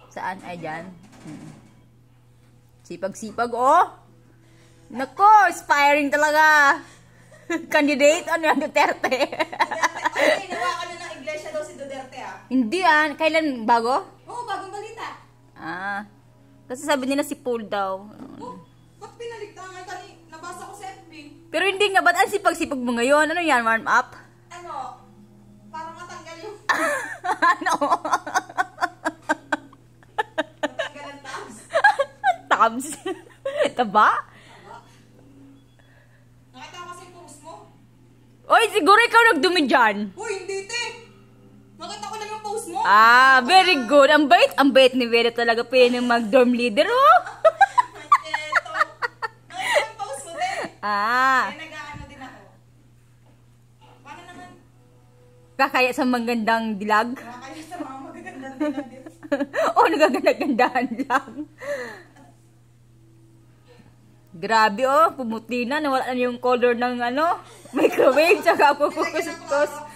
Saan? Ay, dyan. Sipag-sipag, oh. Nako, inspiring talaga. Candidate, ano yan, Duterte? Okay, nawa ka na ng iglesia daw si Duterte, ah. Hindi, kailan? Bago? Oo, bagong balita. Kasi sabi nila si Paul daw. Oh, ba't pinaligtangan ka ni? Nabasa ko sa FB. Pero hindi nga, ba't ang sipag-sipag mo ngayon? Ano yan, warm up? Ano? Para matanggal yung... Ano? matanggal ang tabs. Tabs? Taba? Nakita ko kasi yung post mo. Oy, siguro ikaw nagdumi dyan. Uy, hindi, te. Nakita ko lang yung post mo. Very good. Ang bait ni Vera talaga. Pwede mag-dorm leader, oh. Eto. Nakita yung post mo, te. Kaya nag-aano din ako. Paano naman? Kakaya sa magandang dilag. Kaya sa mga magagandang dilag din. O, nagaganda-gandahan lang. Grabe, oh. Pumuti na. Nawala na yung color ng, microwave. Tsaka pupukustos.